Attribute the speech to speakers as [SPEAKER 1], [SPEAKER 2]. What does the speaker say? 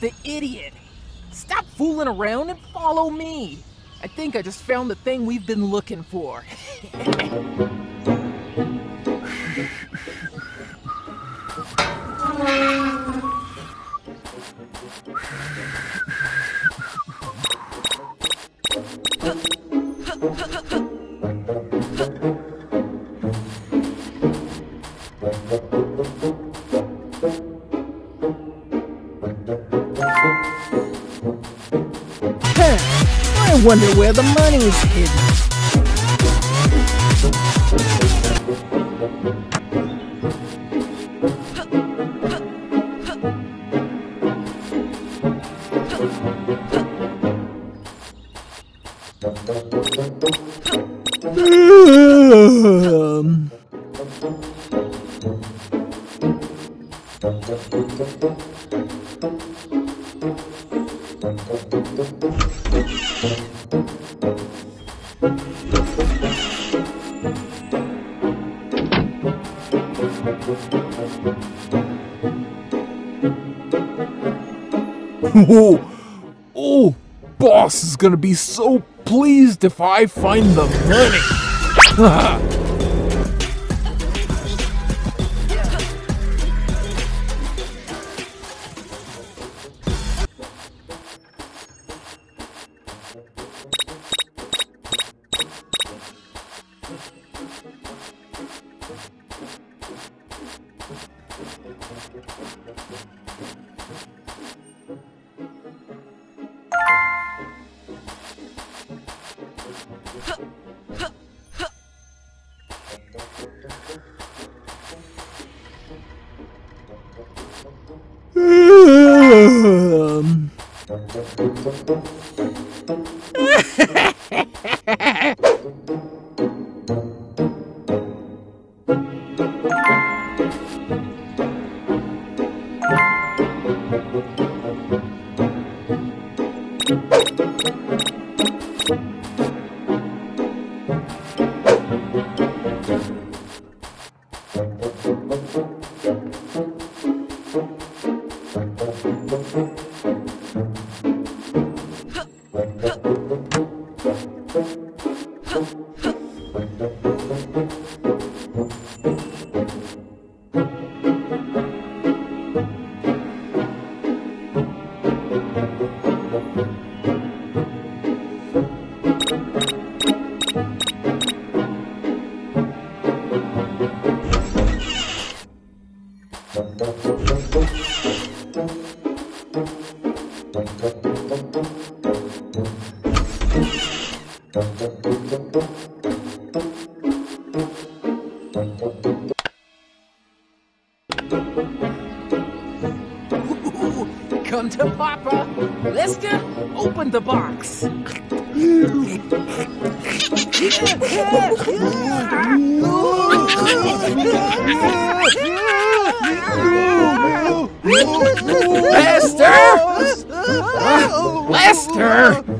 [SPEAKER 1] the idiot. Stop fooling around and follow me. I think I just found the thing we've been looking for. I wonder where the money's hidden. Oh, boss is gonna be so pleased if I find the money. Come to Papa. Lister, open the box. Lester! Lester!